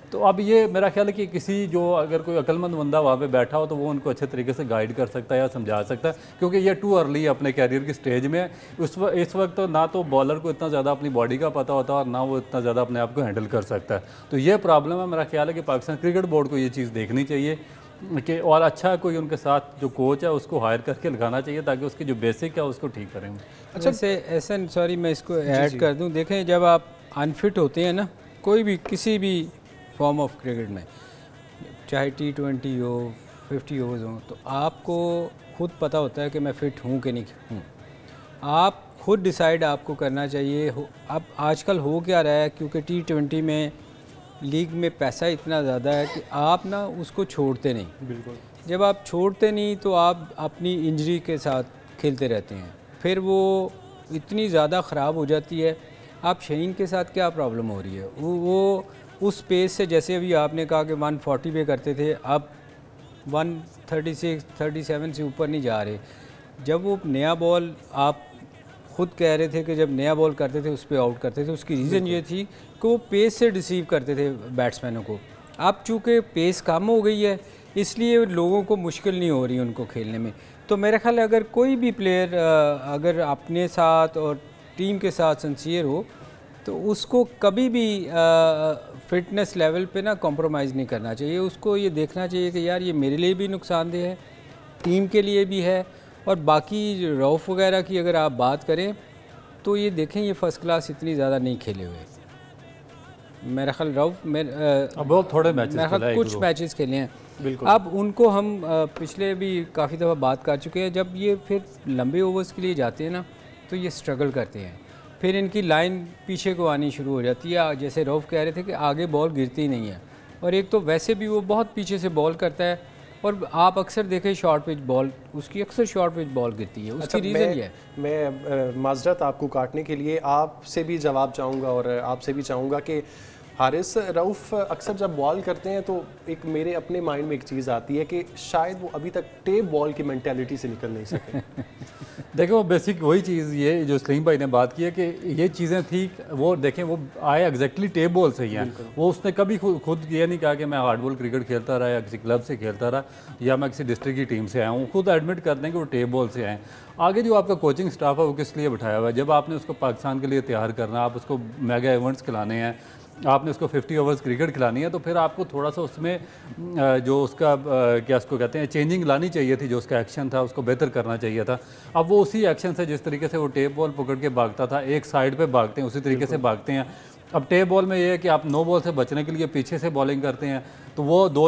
तो अब ये मेरा ख्याल है कि किसी जो अगर कोई अक्लमंद बंदा वहाँ पे बैठा हो तो वो उनको अच्छे तरीके से गाइड कर सकता है या समझा सकता है, क्योंकि ये टू अर्ली है अपने कैरियर की स्टेज में। उस व, इस वक्त तो ना तो बॉलर को इतना ज़्यादा अपनी बॉडी का पता होता है और ना वो इतना ज़्यादा अपने आप को हैंडल कर सकता है। तो ये प्रॉब्लम है। मेरा ख्याल है कि पाकिस्तान क्रिकेट बोर्ड को ये चीज़ देखनी चाहिए कि और अच्छा कोई उनके साथ जो कोच है उसको हायर करके लगाना चाहिए ताकि उसकी जो बेसिक है उसको ठीक करेंगे। अच्छा से ऐसा, सॉरी मैं इसको ऐड कर दूं, देखें जब आप अनफिट होते हैं ना कोई भी किसी भी फॉर्म ऑफ क्रिकेट में, चाहे टी ट्वेंटी हो फिफ्टी ओवर्स हो, तो आपको खुद पता होता है कि मैं फ़िट हूँ कि नहीं हूँ। आप खुद डिसाइड आपको करना चाहिए। हो अब आजकल हो क्या रहा है, क्योंकि टी ट्वेंटी में लीग में पैसा इतना ज़्यादा है कि आप ना उसको छोड़ते नहीं। बिल्कुल। जब आप छोड़ते नहीं तो आप अपनी इंजरी के साथ खेलते रहते हैं, फिर वो इतनी ज़्यादा ख़राब हो जाती है। आप शहीन के साथ क्या प्रॉब्लम हो रही है, वो वो उस पेस से, जैसे अभी आपने कहा कि वन फोर्टी पे करते थे, अब one thirty six thirty seven से ऊपर नहीं जा रहे। जब वो नया बॉल, आप खुद कह रहे थे कि जब नया बॉल करते थे उस पर आउट करते थे, उसकी रीज़न ये थी कि वो पेस से डिसीव करते थे बैट्समैनों को। अब चूँकि पेस कम हो गई है इसलिए लोगों को मुश्किल नहीं हो रही उनको खेलने में। तो मेरा ख्याल है अगर कोई भी प्लेयर अगर अपने साथ और टीम के साथ सिंसियर हो तो उसको कभी भी फ़िटनेस लेवल पे ना कॉम्प्रोमाइज़ नहीं करना चाहिए। उसको ये देखना चाहिए कि यार ये मेरे लिए भी नुकसानदेह है, टीम के लिए भी है। और बाकी रऊफ़ वगैरह की अगर आप बात करें तो ये देखें ये फ़र्स्ट क्लास इतनी ज़्यादा नहीं खेले हुए। मेरा ख्याल रऊफ़ में बहुत थोड़े मैचेस मेरा ख्याल कुछ मैचेस खेले हैं। बिल्कुल। अब उनको हम पिछले भी काफ़ी दफ़ा बात कर चुके हैं, जब ये फिर लंबे ओवर्स के लिए जाते हैं ना तो ये स्ट्रगल करते हैं, फिर इनकी लाइन पीछे को आनी शुरू हो जाती है। जैसे रऊफ़ कह रहे थे कि आगे बॉल गिरती नहीं है, और एक तो वैसे भी वो बहुत पीछे से बॉल करता है, और आप अक्सर देखें शॉर्ट पिच बॉल, उसकी अक्सर शॉर्ट पिच बॉल गिरती है। उसकी अच्छा, रीज़न ये है। मैं माजरत आपको काटने के लिए आपसे भी जवाब चाहूँगा और आपसे भी चाहूँगा कि हारिस, रऊफ़ अक्सर जब बॉल करते हैं तो एक मेरे अपने माइंड में एक चीज़ आती है कि शायद वो अभी तक टेप बॉल की मेंटालिटी से निकल नहीं सके। देखिए वो बेसिक वही चीज़ ये जो सलीम भाई ने बात की है कि ये चीज़ें थी, वो देखें वो आए एग्जैक्टली टेप बॉल से ही हैं। वो उसने कभी खुद खुद ये नहीं कहा कि मैं हार्ड बॉल क्रिकेट खेलता रहा या किसी क्लब से खेलता रहा या मैं किसी डिस्ट्रिक्ट की टीम से आया हूँ। खुद एडमिट करते हैं कि वो टेप बॉल से आए। आगे जो आपका कोचिंग स्टाफ है वो किस लिए बिठाया हुआ है? जब आपने उसको पाकिस्तान के लिए तैयार करना, आप उसको मेगा इवेंट्स खिलाने हैं, आपने उसको फिफ्टी ओवर्स क्रिकेट खिलानी है, तो फिर आपको थोड़ा सा उसमें जो उसका क्या उसको कहते हैं चेंजिंग लानी चाहिए थी। जो उसका एक्शन था उसको बेहतर करना चाहिए था। अब वो उसी एक्शन से, जिस तरीके से वो टेप बॉल पकड़ के भागता था, एक साइड पे भागते हैं, उसी तरीके से भागते हैं। अब टेप बॉल में ये है कि आप नो बॉल से बचने के लिए पीछे से बॉलिंग करते हैं, तो वो दो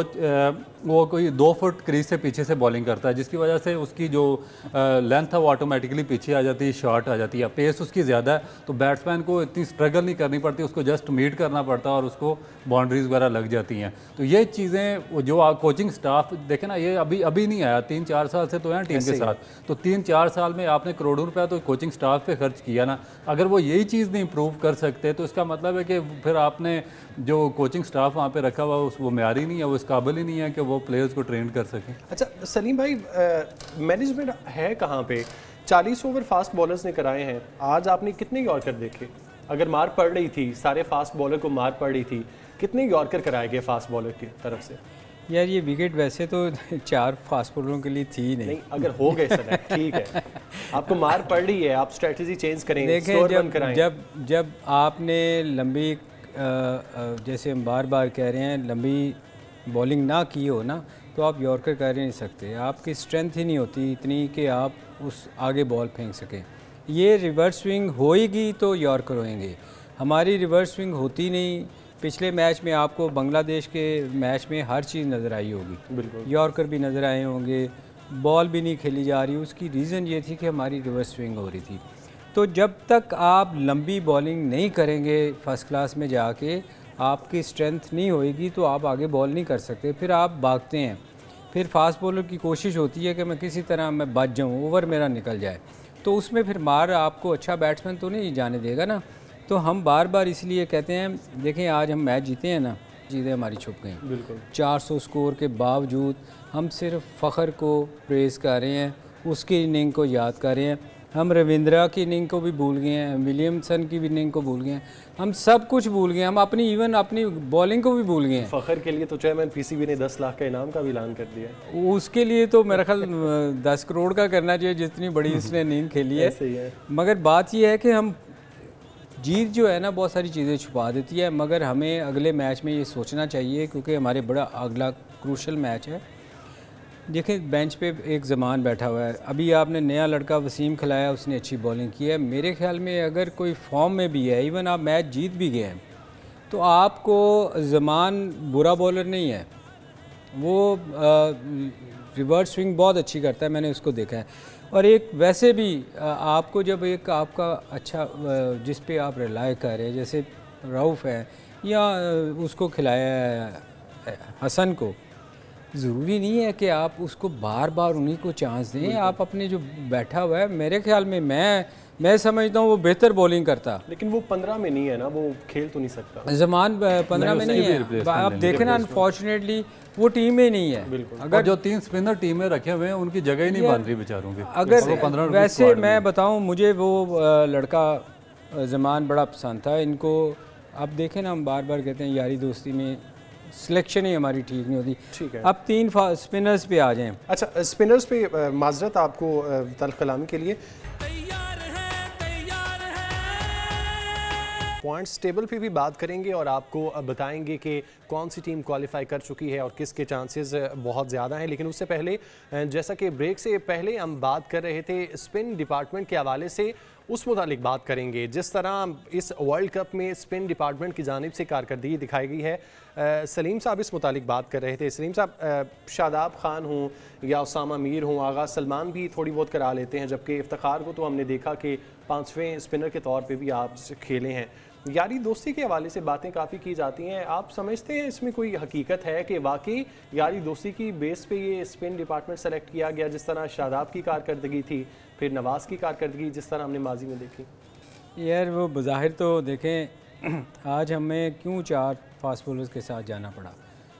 वो कोई दो फुट क्रीज से पीछे से बॉलिंग करता है, जिसकी वजह से उसकी जो लेंथ है वो ऑटोमेटिकली पीछे आ जाती है, शॉर्ट आ जाती है। पेस उसकी ज़्यादा है तो बैट्समैन को इतनी स्ट्रगल नहीं करनी पड़ती, उसको जस्ट मीट करना पड़ता है और उसको बाउंड्रीज वगैरह लग जाती हैं। तो ये चीज़ें जो कोचिंग स्टाफ देखे ना, ये अभी अभी नहीं आया, तीन चार साल से तो है टीम के साथ। तो तीन चार साल में आपने करोड़ों रुपया तो कोचिंग स्टाफ पे खर्च किया ना। अगर वो यही चीज़ नहीं इम्प्रूव कर सकते तो इसका मतलब है कि फिर आपने जो कोचिंग स्टाफ वहाँ पे रखा हुआ वो म्यारी नहीं है, वो इस काबिल ही नहीं है कि वो प्लेयर्स को ट्रेन कर सकें। अच्छा सलीम भाई, मैनेजमेंट है कहाँ पे? चालीस ओवर फास्ट बॉलर्स ने कराए हैं, आज आपने कितने यॉर्कर देखे? अगर मार पड़ रही थी, सारे फास्ट बॉलर को मार पड़ रही थी, कितने यॉर्कर कराए गए फास्ट बॉलर की तरफ से? यार ये विकेट वैसे तो चार फास्ट बॉलरों के लिए थी नहीं, नहीं अगर हो गए सर ठीक है, आपको मार पड़ रही है, आप स्ट्रेटजी चेंज करें, देखें जब जब जब आपने लंबी जैसे हम बार बार कह रहे हैं लंबी बॉलिंग ना की हो ना, तो आप यॉर्कर कर नहीं सकते। आपकी स्ट्रेंथ ही नहीं होती इतनी कि आप उस आगे बॉल फेंक सकें। ये रिवर्स स्विंग होएगी तो यॉर्कर होएंगे, हमारी रिवर्स स्विंग होती नहीं। पिछले मैच में आपको बांग्लादेश के मैच में हर चीज़ नज़र आई होगी, बिल्कुल यॉर्कर भी नज़र आए होंगे, बॉल भी नहीं खेली जा रही। उसकी रीज़न ये थी कि हमारी रिवर्स स्विंग हो रही थी। तो जब तक आप लंबी बॉलिंग नहीं करेंगे फर्स्ट क्लास में जाके, आपकी स्ट्रेंथ नहीं होएगी तो आप आगे बॉल नहीं कर सकते। फिर आप भागते हैं, फिर फास्ट बॉलर की कोशिश होती है कि मैं किसी तरह मैं बच जाऊं, ओवर मेरा निकल जाए, तो उसमें फिर मार आपको अच्छा बैट्समैन तो नहीं जाने देगा ना। तो हम बार बार इसलिए कहते हैं, देखें आज हम मैच जीते हैं ना, चीज़ें हमारी छुप गई। बिल्कुल चार सौ स्कोर के बावजूद हम सिर्फ फ़ख्र को प्रेज़ कर रहे हैं, उसकी इनिंग को याद कर रहे हैं। हम रविंद्रा की इनिंग को भी भूल गए हैं, विलियमसन की भी इनिंग को भूल गए हैं, हम सब कुछ भूल गए, हम अपनी इवन अपनी बॉलिंग को भी भूल गए हैं। फ़खर के लिए तो चेयरमैन पीसीबी ने दस लाख का इनाम का भी ऐलान कर दिया। उसके लिए तो मेरा ख्याल दस करोड़ का करना चाहिए, जितनी बड़ी इसने इनिंग खेली है। है। मगर बात यह है कि हम जीत जो है ना बहुत सारी चीज़ें छुपा देती है, मगर हमें अगले मैच में ये सोचना चाहिए, क्योंकि हमारे बड़ा अगला क्रूशल मैच है। देखें बेंच पे एक ज़मान बैठा हुआ है, अभी आपने नया लड़का वसीम खिलाया, उसने अच्छी बॉलिंग की है। मेरे ख्याल में अगर कोई फॉर्म में भी है, इवन आप मैच जीत भी गए हैं, तो आपको ज़मान बुरा बॉलर नहीं है, वो रिवर्स स्विंग बहुत अच्छी करता है, मैंने उसको देखा है। और एक वैसे भी आ, आपको जब एक आपका अच्छा जिस पे आप रिलाय कर रहे हैं, जैसे रऊफ़ है या उसको खिलाया है हसन को, ज़रूरी नहीं है कि आप उसको बार बार उन्हीं को चांस दें। आप अपने जो बैठा हुआ है, मेरे ख्याल में मैं मैं समझता हूँ वो बेहतर बॉलिंग करता, लेकिन वो पंद्रह में नहीं है ना, वो खेल तो नहीं सकता। ज़मान पंद्रह में नहीं है, आप देखें ना, अनफॉर्चुनेटली वो टीम में नहीं है। अगर जो तीन स्पिनर टीम में रखे हुए हैं उनकी जगह ही नहीं बन रही बेचारों की। अगर वैसे मैं बताऊँ, मुझे वो लड़का ज़मान बड़ा पसंद था। इनको आप देखें ना, हम बार बार कहते हैं यारी दोस्ती में सिलेक्शन ही हमारी ठीक नहीं होती। ठीक है, अब तीन स्पिनर्स पे आ जाएं। अच्छा, स्पिनर्स पे माजरत आपको तल्ख कलामी के लिए। पॉइंट्स टेबल पे भी बात करेंगे और आपको बताएंगे कि कौन सी टीम क्वालिफाई कर चुकी है और किसके चांसेस बहुत ज़्यादा हैं। लेकिन उससे पहले, जैसा कि ब्रेक से पहले हम बात कर रहे थे स्पिन डिपार्टमेंट के हवाले से, उस मुतालिक बात करेंगे। जिस तरह इस वर्ल्ड कप में स्पिन डिपार्टमेंट की जानिब से कारकर्दगी दिखाई गई है, आ, सलीम साहब इस मुतालिक बात कर रहे थे। सलीम साहब, शादाब खान हों या उसामा मीर हों, आगा सलमान भी थोड़ी बहुत करा लेते हैं, जबकि इफ्तिखार को तो हमने देखा कि पाँचवें स्पिनर के तौर पर भी आप खेले हैं। यारी दोस्ती के हवाले से बातें काफ़ी की जाती हैं, आप समझते हैं इसमें कोई हकीकत है कि वाकई यारी दोस्ती की बेस पे ये स्पिन डिपार्टमेंट सेलेक्ट किया गया, जिस तरह शादाब की कारकर्दगी थी, फिर नवाज़ की कारकर्दगी जिस तरह हमने माजी में देखी? यार वो बज़ाहिर तो देखें, आज हमें क्यों चार फास्ट बॉलर्स के साथ जाना पड़ा।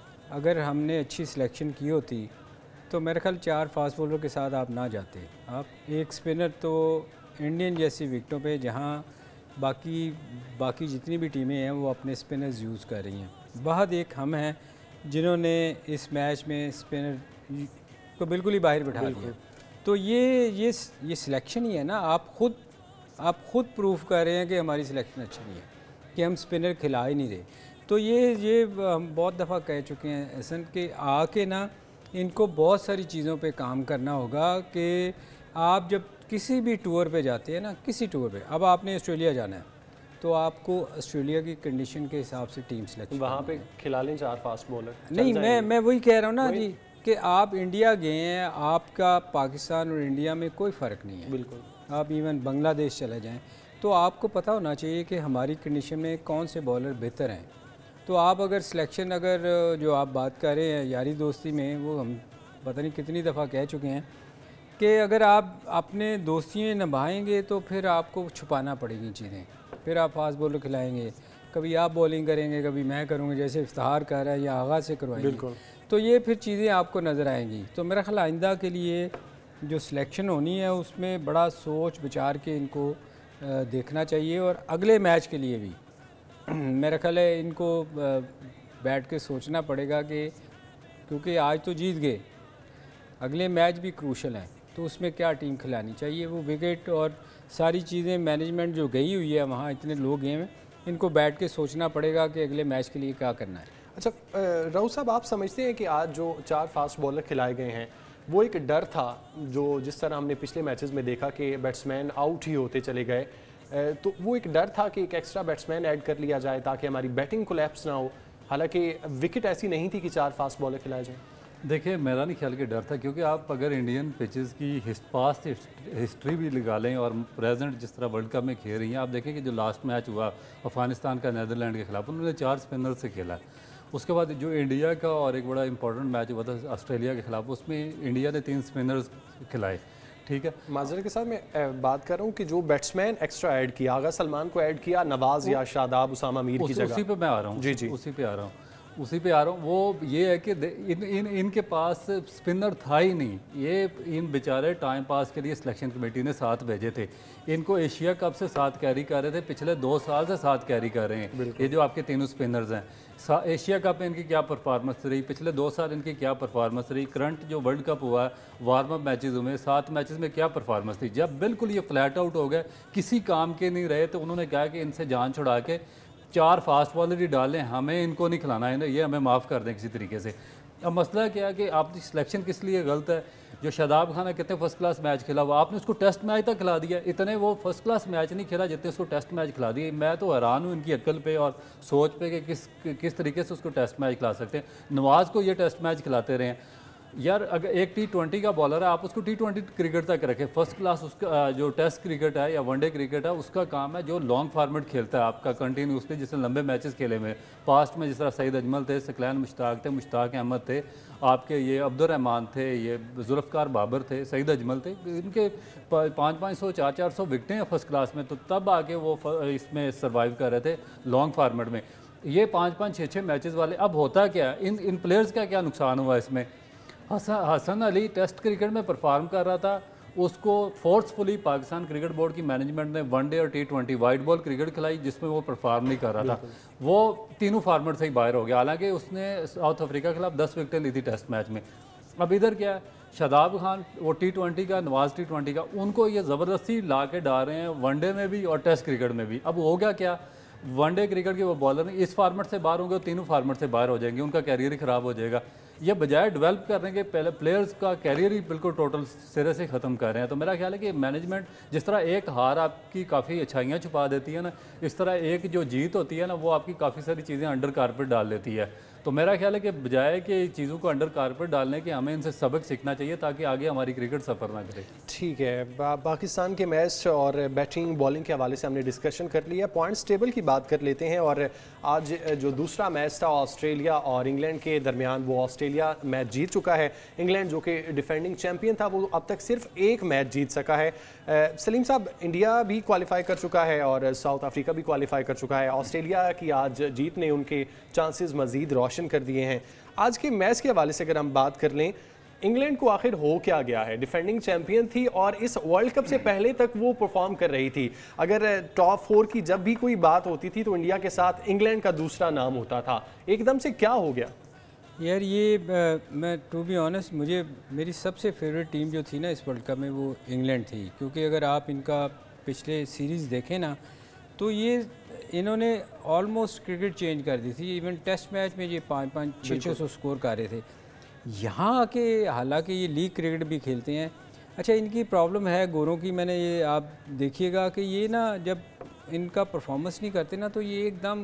अगर हमने अच्छी सिलेक्शन की होती तो मेरे ख्याल चार फास्ट बॉलर के साथ आप ना जाते। आप एक स्पिनर तो इंडियन जैसी विकटों पे, जहाँ बाकी बाकी जितनी भी टीमें हैं वो अपने स्पिनर्स यूज़ कर रही हैं, बहुत एक हम हैं जिन्होंने इस मैच में स्पिनर को बिल्कुल ही बाहर बिठा दिया। तो ये ये ये सिलेक्शन ही है ना, आप खुद आप खुद प्रूफ कर रहे हैं कि हमारी सिलेक्शन अच्छी नहीं है, कि हम स्पिनर खिला ही नहीं रहे। तो ये ये हम बहुत दफ़ा कह चुके हैं ऐसा कि आके ना इनको बहुत सारी चीज़ों पे काम करना होगा। कि आप जब किसी भी टूर पे जाते हैं ना, किसी टूर पे, अब आपने ऑस्ट्रेलिया जाना है तो आपको ऑस्ट्रेलिया की कंडीशन के हिसाब से टीम सेलेक्ट, वहाँ पे खिला लें चार फास्ट बॉलर। नहीं, मैं मैं वही कह रहा हूँ ना जी, कि आप इंडिया गए हैं, आपका पाकिस्तान और इंडिया में कोई फ़र्क नहीं है। बिल्कुल, आप इवन बांग्लादेश चले जाएं तो आपको पता होना चाहिए कि हमारी कंडीशन में कौन से बॉलर बेहतर हैं। तो आप अगर सिलेक्शन, अगर जो आप बात कर रहे हैं यारी दोस्ती में, वो हम पता नहीं कितनी दफ़ा कह चुके हैं कि अगर आप अपने दोस्तियाँ निभाएंगे तो फिर आपको छुपाना पड़ेगी चीज़ें। फिर आप फास्ट बॉलर खिलाएंगे, कभी आप बॉलिंग करेंगे, कभी मैं करूँगा, जैसे इफ्तिखार कर रहा है या आगाज़ से करवाएंगे। बिल्कुल, तो ये फिर चीज़ें आपको नज़र आएंगी। तो मेरा ख्याल आइंदा के लिए जो सिलेक्शन होनी है उसमें बड़ा सोच विचार के इनको देखना चाहिए, और अगले मैच के लिए भी मेरा ख्याल है इनको बैठ के सोचना पड़ेगा कि क्योंकि आज तो जीत गए, अगले मैच भी क्रूशल हैं, तो उसमें क्या टीम खिलानी चाहिए। वो विकेट और सारी चीज़ें मैनेजमेंट जो गई हुई है वहाँ, इतने लोग गए हैं, इनको बैठ के सोचना पड़ेगा कि अगले मैच के लिए क्या करना है। अच्छा राउत साहब, आप समझते हैं कि आज जो चार फास्ट बॉलर खिलाए गए हैं वो एक डर था, जो जिस तरह हमने पिछले मैचेस में देखा कि बैट्समैन आउट ही होते चले गए, तो वो एक डर था कि एक एक्स्ट्रा बैट्समैन ऐड कर लिया जाए ताकि हमारी बैटिंग कोलैप्स ना हो, हालांकि विकेट ऐसी नहीं थी कि चार फास्ट बॉलर खिलाए जाएँ? देखिए, मेरा नहीं ख्याल कि डर था, क्योंकि आप अगर इंडियन पिचेस की पास्ट हिस्ट्री भी लगा लें और प्रेजेंट जिस तरह वर्ल्ड कप में खेल रही हैं, आप देखें कि जो लास्ट मैच हुआ अफगानिस्तान का नीदरलैंड के खिलाफ, उन्होंने चार स्पिनर से खेला। उसके बाद जो इंडिया का और एक बड़ा इंपॉर्टेंट मैच हुआ था ऑस्ट्रेलिया के खिलाफ, उसमें इंडिया ने तीन स्पिनर्स खिलाए। ठीक है, माजर के साथ मैं बात कर रहा हूँ कि जो बैट्समैन एक्स्ट्रा ऐड किया, आगा सलमान को ऐड किया, नवाज या शादाब उसामा मीर की जगह, उसी पे मैं आ रहा हूँ जी जी उसी पे आ रहा हूँ उसी पे आ रहा हूँ। वो ये है कि इन, इन इनके पास स्पिनर था ही नहीं। ये इन बेचारे टाइम पास के लिए सिलेक्शन कमेटी ने साथ भेजे थे। इनको एशिया कप से साथ कैरी कर रहे थे, पिछले दो साल से साथ कैरी कर रहे हैं। ये जो आपके तीनों स्पिनर्स हैं, एशिया कप में इनकी क्या परफॉर्मेंस रही, पिछले दो साल इनकी क्या परफॉर्मेंस रही, करंट जो वर्ल्ड कप हुआ वार्म अप मैचेस हुए, सात मैचेस में क्या परफॉर्मेंस थी। जब बिल्कुल ये फ्लैट आउट हो गए, किसी काम के नहीं रहे, तो उन्होंने कहा कि इनसे जान छुड़ा के चार फास्ट बॉलर ही डालें, हमें इनको नहीं खिलाना है, ये हमें माफ़ कर दें किसी तरीके से। अब मसला क्या है कि आपकी सिलेक्शन किस लिए गलत है। जो शादाब खान है, कितने फर्स्ट क्लास मैच खेला हुआ, आपने उसको टेस्ट मैच तक खिला दिया। इतने वो फर्स्ट क्लास मैच नहीं खेला जितने उसको टेस्ट मैच खिला दिए। मैं तो हैरान हूँ इनकी अक्ल पे और सोच पे कि किस किस तरीके से उसको टेस्ट मैच खिला सकते हैं। नवाज़ को ये टेस्ट मैच खिलाते रहे हैं यार। अगर एक टी ट्वेंटी का बॉलर है, आप उसको टी ट्वेंटी क्रिकेट तक रखें। फर्स्ट क्लास उसका जो टेस्ट क्रिकेट है या वनडे क्रिकेट है, उसका काम है जो लॉन्ग फार्मेट खेलता है आपका कंटिन्यूसली, जिसने लंबे मैचेस खेले हुए पास्ट में, जिस तरह सईद अजमल थे, सकलैन मुश्ताक थे, मुश्ताक अहमद थे, आपके ये अब्दुर्रहमान थे, ये जुल्फ़कार बाबर थे, सईद अजमल थे। इनके पाँच पाँच सौ चार चार सौ विकटें हैं फर्स्ट क्लास में, तो तब आके वो इसमें सर्वाइव कर रहे थे लॉन्ग फार्मेट में। ये पाँच पाँच छः छः मैचेस वाले, अब होता क्या इन इन प्लेयर्स का क्या नुकसान हुआ इसमें। हसन हसन अली टेस्ट क्रिकेट में परफॉर्म कर रहा था, उसको फोर्सफुली पाकिस्तान क्रिकेट बोर्ड की मैनेजमेंट ने वनडे और T twenty white ball cricket खिलाई, जिसमें वो परफॉर्म नहीं कर रहा था। वो तीनों फार्मेट से ही बाहर हो गया, हालांकि उसने साउथ अफ्रीका के खिलाफ दस विकटें ली थी टेस्ट मैच में। अब इधर क्या है, शादाब खान वो टी ट्वेंटी का, नवाज टी ट्वेंटी का, उनको ये ज़बरदस्ती ला के डाल रहे हैं वनडे में भी और टेस्ट क्रिकेट में भी। अब हो गया क्या, वनडे क्रिकेट के वो बॉलर इस फार्मेट से बाहर होंगे, तीनों फार्मेट से बाहर हो जाएंगे, उनका कैरियर ही ख़राब हो जाएगा। ये बजाय डेवलप करने के पहले प्लेयर्स का कैरियर ही बिल्कुल टोटल सिरे से ख़त्म कर रहे हैं। तो मेरा ख्याल है कि मैनेजमेंट, जिस तरह एक हार आपकी काफ़ी अच्छाइयाँ छुपा देती है ना, इस तरह एक जो जीत होती है ना, वो आपकी काफ़ी सारी चीज़ें अंडर कारपेट डाल देती है। तो मेरा ख्याल है कि बजाय कि चीज़ों को अंडर कारपेट डालने के, हमें इनसे सबक सीखना चाहिए ताकि आगे हमारी क्रिकेट सफ़र ना करे। ठीक है, पा, पाकिस्तान के मैच और बैटिंग बॉलिंग के हवाले से हमने डिस्कशन कर लिया। पॉइंट्स टेबल की बात कर लेते हैं। और आज जो दूसरा मैच था ऑस्ट्रेलिया और इंग्लैंड के दरमियान, वो ऑस्ट्रेलिया मैच जीत चुका है। इंग्लैंड जो कि डिफेंडिंग चैम्पियन था, वो अब तक सिर्फ एक मैच जीत सका है। सलीम साहब, इंडिया भी क्वालिफाई कर चुका है और साउथ अफ्रीका भी क्वालिफाई कर चुका है। ऑस्ट्रेलिया की आज जीत ने उनके चांसेस मज़ीद रोशन कर दिए हैं। आज के मैच के हवाले से अगर हम बात कर लें, इंग्लैंड को आखिर हो क्या गया है? डिफेंडिंग चैंपियन थी और इस वर्ल्ड कप से पहले तक वो परफॉर्म कर रही थी। अगर टॉप फोर की जब भी कोई बात होती थी तो इंडिया के साथ इंग्लैंड का दूसरा नाम होता था। एकदम से क्या हो गया यार? ये आ, मैं टू बी ऑनेस्ट, मुझे मेरी सबसे फेवरेट टीम जो थी ना इस वर्ल्ड कप में, वो इंग्लैंड थी। क्योंकि अगर आप इनका पिछले सीरीज़ देखें ना, तो ये इन्होंने ऑलमोस्ट क्रिकेट चेंज कर दी थी। इवन टेस्ट मैच में ये पाँच पाँच छः छः सौ स्कोर कर रहे थे। यहाँ आके हालांकि ये लीग क्रिकेट भी खेलते हैं। अच्छा, इनकी प्रॉब्लम है गोरों की, मैंने ये आप देखिएगा कि ये ना जब इनका परफॉर्मेंस नहीं करते ना, तो ये एकदम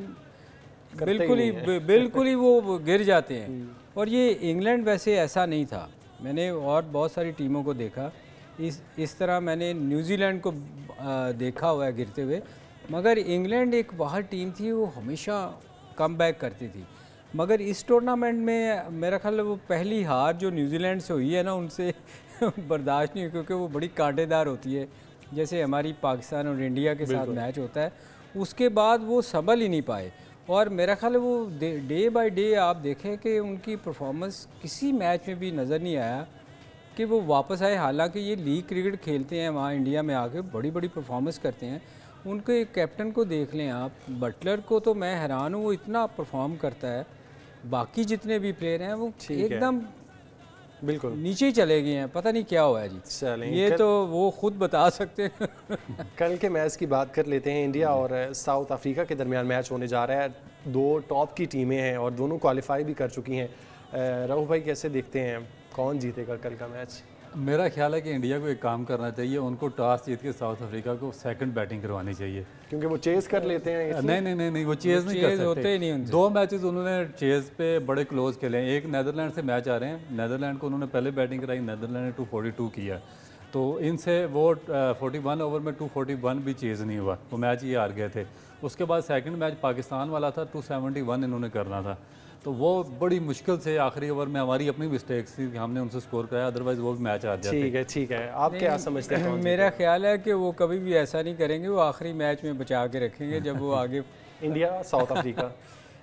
बिल्कुल ही बिल्कुल ही वो गिर जाते हैं। और ये इंग्लैंड वैसे ऐसा नहीं था। मैंने और बहुत सारी टीमों को देखा इस इस तरह। मैंने न्यूजीलैंड को आ, देखा हुआ है गिरते हुए, मगर इंग्लैंड एक वहाँ टीम थी, वो हमेशा कम बैक करती थी। मगर इस टूर्नामेंट में मेरा ख्याल है वो पहली हार जो न्यूजीलैंड से हुई है ना, उनसे बर्दाश्त नहीं हुई, क्योंकि वो बड़ी कांटेदार होती है। जैसे हमारी पाकिस्तान और इंडिया के साथ मैच होता है, उसके बाद वो संभल ही नहीं पाए। और मेरा ख्याल है वो डे बाय डे आप देखें कि उनकी परफॉर्मेंस किसी मैच में भी नज़र नहीं आया कि वो वापस आए। हालांकि ये लीग क्रिकेट खेलते हैं, वहाँ इंडिया में आके बड़ी बड़ी परफॉर्मेंस करते हैं। उनके कैप्टन को देख लें आप, बटलर को, तो मैं हैरान हूँ वो इतना परफॉर्म करता है। बाकी जितने भी प्लेयर हैं वो एकदम बिल्कुल नीचे ही चले गए हैं, पता नहीं क्या हुआ है जी। ये तो वो खुद बता सकते हैं। कल के मैच की बात कर लेते हैं। इंडिया और साउथ अफ्रीका के दरमियान मैच होने जा रहा है। दो टॉप की टीमें हैं और दोनों क्वालिफाई भी कर चुकी हैं। राहुल भाई, कैसे देखते हैं, कौन जीतेगा कल का मैच? मेरा ख्याल है कि इंडिया को एक काम करना चाहिए, उनको टॉस जीत के साउथ अफ्रीका को सेकंड बैटिंग करवानी चाहिए, क्योंकि वो चेज कर लेते हैं। नहीं नहीं नहीं नहीं वो चेज नहीं कर सकते, होते ही नहीं। दो मैचेस उन्होंने चेज पे बड़े क्लोज खेले हैं। एक नेदरलैंड से मैच आ रहे हैं, नेदरलैंड को उन्होंने पहले बैटिंग कराई, नेदरलैंड ने टू फोर्टी टू किया, तो इनसे वो फोर्टी वन ओवर में टू फोर्टी वन भी चेज नहीं हुआ, वो मैच ये हार गए थे। उसके बाद सेकंड मैच पाकिस्तान वाला था, टू सेवेंटी वन इन्होंने करना था, तो वो बड़ी मुश्किल से आखिरी ओवर में, हमारी अपनी मिस्टेक्स थी कि हमने उनसे स्कोर कराया, अदरवाइज वो भी मैच हार जाते। ठीक है ठीक है, आप क्या समझते हैं? मेरा ख्याल है कि वो कभी भी ऐसा नहीं करेंगे, वो आखिरी मैच में बचा के रखेंगे जब वो आगे इंडिया साउथ अफ्रीका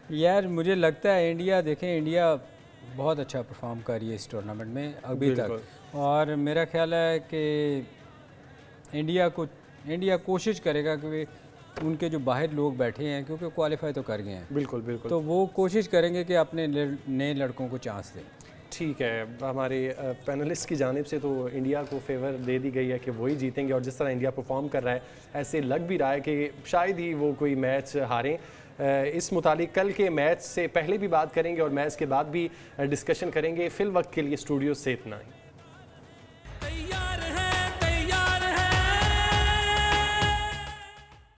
यार मुझे लगता है इंडिया, देखें इंडिया बहुत अच्छा परफॉर्म कर रही है इस टूर्नामेंट में अभी तक, और मेरा ख्याल है कि इंडिया को इंडिया कोशिश करेगा कि उनके जो बाहर लोग बैठे हैं, क्योंकि क्वालिफाई तो कर गए हैं, बिल्कुल बिल्कुल, तो वो कोशिश करेंगे कि अपने नए लड़कों को चांस दें। ठीक है, हमारे पैनलिस्ट की जानिब से तो इंडिया को फेवर दे दी गई है कि वही जीतेंगे, और जिस तरह इंडिया परफॉर्म कर रहा है ऐसे लग भी रहा है कि शायद ही वो कोई मैच हारें। इस मुतालिक कल के मैच से पहले भी बात करेंगे और मैच के बाद भी डिस्कशन करेंगे। फिल वक्त के लिए स्टूडियो से इतना ही।